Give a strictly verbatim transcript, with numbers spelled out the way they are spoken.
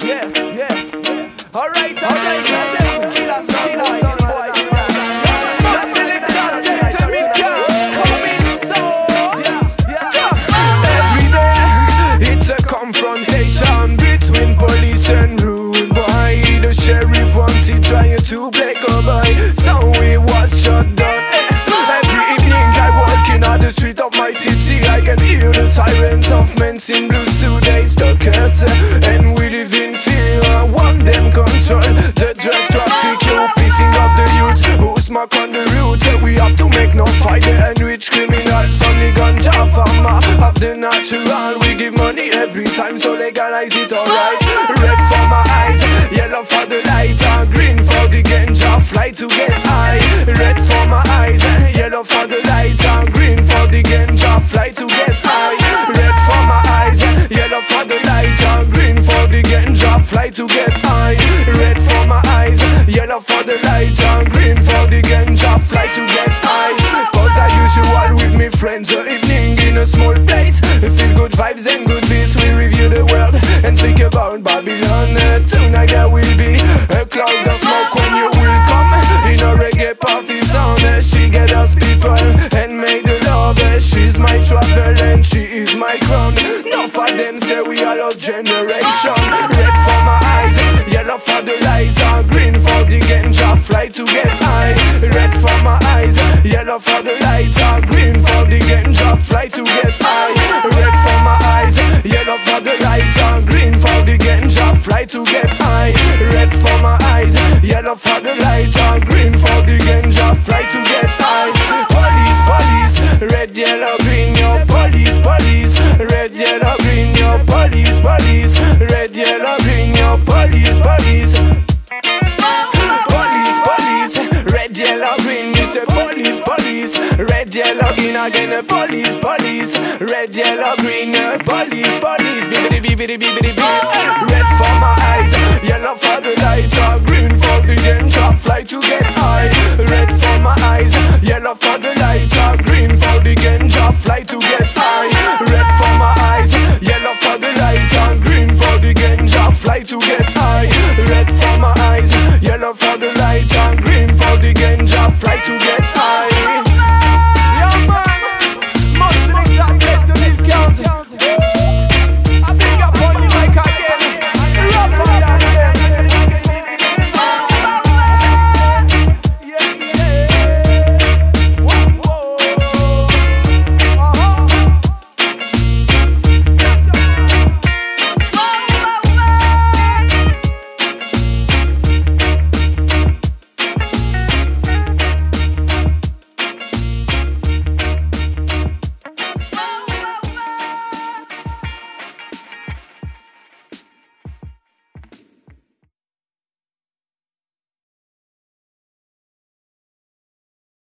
yeah, yeah. Alright, alright, alright. Killer sound boy, boy. The selector take them in cars, coming so. Every day, it's a confrontation between police and rude boy. The sheriff wanted trying to break a boy, so he was shut down. Every evening I walk in on the street of my city, I can hear the sirens of men in blue suits. They stuck us, and we live in fear. Want them control the drug traffic, you pissing off the youths who smoke on the route. We have to make no fight the enriched criminals. Only ganja farmer of the natural. We give money every time, so legalize it, alright. Red for my eyes, yellow for the light, and green for the ganja fly to get high. Red for my eyes, yellow for the light, and green for the ganja fly to get high. Red for my eyes, yellow for the light, and green for the ganja fly to get high. Red for my eyes, yellow for the light, and green for the ganja fly to get high. Cause the usual with me friends, a evening in a small place. Feel good vibes and good beats, we review the world and speak about Babylon. Tonight there will be a cloud of smoke when you will come in a reggae party sound. She get us people and make the love. She's my travel and she is my crown. No for them say we are lost generation. Red for my eyes, yellow for the light, and green for the ganja fly to get high. Red for my eyes, yellow for the light, and green for the ganja fly to get high. Red for my eyes, yellow for the light, and green for the ganja fly to get high. Red for my eyes, yellow for the light, and green for the ganja fly to get high. Police, police, red, yellow, green, yo. Police, police, red, yellow, green, yo. Police, police, red, yellow, green, yo. Police, police. Police, police, red, yellow, green. You say police, police, red, yellow, green again. Police, police, red, yellow, green. Police, police, bibbidi, bibbidi, bibbidi, bibbidi. Red for my eyes, yellow for the light, or green for the ganja fly to get high. Red for my eyes, yellow for the light, or green for the ganja fly to get high. Red for my eyes, yellow for the light, and green for the ganja fly to get high.